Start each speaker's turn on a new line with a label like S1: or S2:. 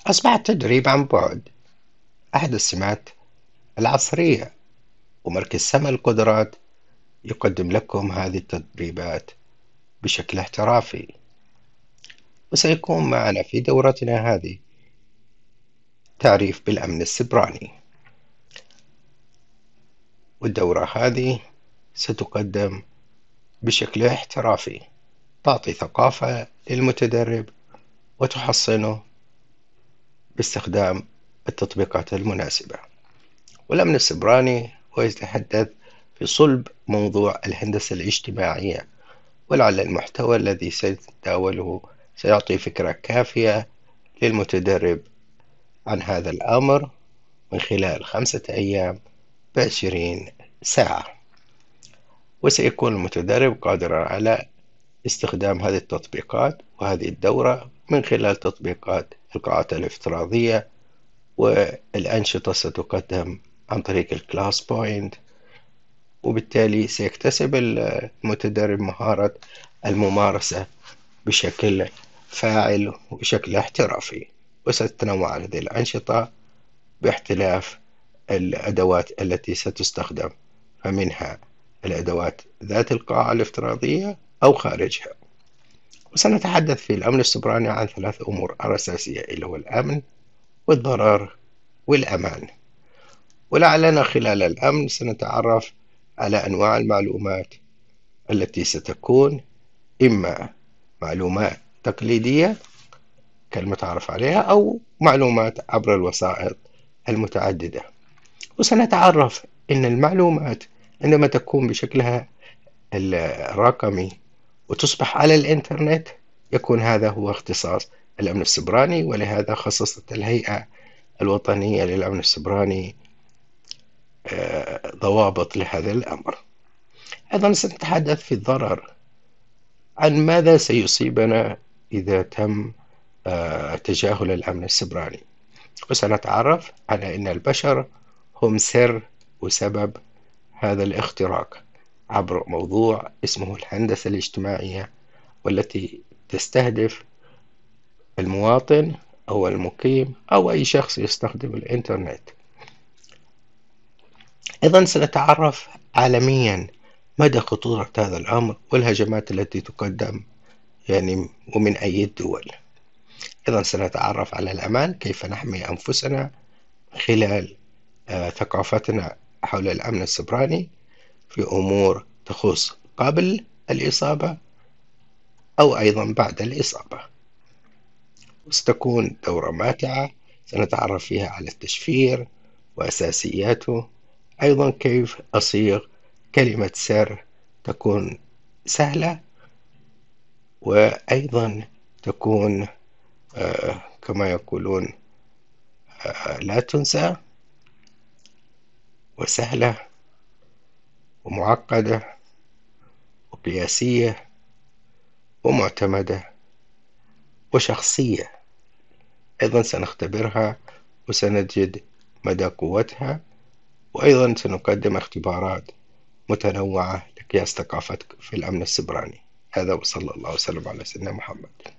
S1: أصبح التدريب عن بعد أحد السمات العصرية، ومركز سما القدرات يقدم لكم هذه التدريبات بشكل احترافي. وسيكون معنا في دورتنا هذه تعريف بالأمن السبراني، والدورة هذه ستقدم بشكل احترافي، تعطي ثقافة للمتدرب وتحصنه باستخدام التطبيقات المناسبة. والأمن السبراني هو يتحدث في صلب موضوع الهندسة الاجتماعية، ولعل المحتوى الذي سيتداوله سيعطي فكرة كافية للمتدرب عن هذا الأمر من خلال 5 أيام ب20 ساعة. وسيكون المتدرب قادرا على استخدام هذه التطبيقات وهذه الدورة من خلال تطبيقات القاعات الافتراضية، والأنشطة ستقدم عن طريق الكلاس بوينت، وبالتالي سيكتسب المتدرب مهارة الممارسة بشكل فاعل وبشكل احترافي. وستتنوع هذه الأنشطة باختلاف الأدوات التي ستستخدم، فمنها الأدوات ذات القاعة الافتراضية أو خارجها. وسنتحدث في الأمن السبراني عن 3 أمور أساسية، اللي هو الأمن والضرر والأمان. ولعلنا خلال الأمن سنتعرف على أنواع المعلومات التي ستكون إما معلومات تقليدية كالمتعارف عليها، أو معلومات عبر الوسائط المتعددة. وسنتعرف أن المعلومات عندما تكون بشكلها الرقمي وتصبح على الإنترنت يكون هذا هو اختصاص الأمن السبراني، ولهذا خصصت الهيئة الوطنية للأمن السبراني ضوابط لهذا الأمر. أيضا سنتحدث في الضرر عن ماذا سيصيبنا إذا تم تجاهل الأمن السبراني، وسنتعرف على أن البشر هم سر وسبب هذا الاختراق عبر موضوع اسمه الهندسة الاجتماعية، والتي تستهدف المواطن أو المقيم أو أي شخص يستخدم الإنترنت. أيضا سنتعرف عالميا مدى خطورة هذا الأمر والهجمات التي تقدم ومن أي الدول. أيضا سنتعرف على الأمان، كيف نحمي أنفسنا خلال ثقافتنا حول الأمن السبراني في أمور تخص قبل الإصابة أو أيضا بعد الإصابة. وستكون دورة ماتعة سنتعرف فيها على التشفير وأساسياته، أيضا كيف أصيغ كلمة سر تكون سهلة، وأيضا تكون كما يقولون لا تنسى، وسهلة ومعقدة وقياسية ومعتمدة وشخصية. أيضا سنختبرها وسنجد مدى قوتها، وأيضا سنقدم اختبارات متنوعة لقياس ثقافتك في الأمن السبراني. هذا، وصلى الله وسلم على سيدنا محمد.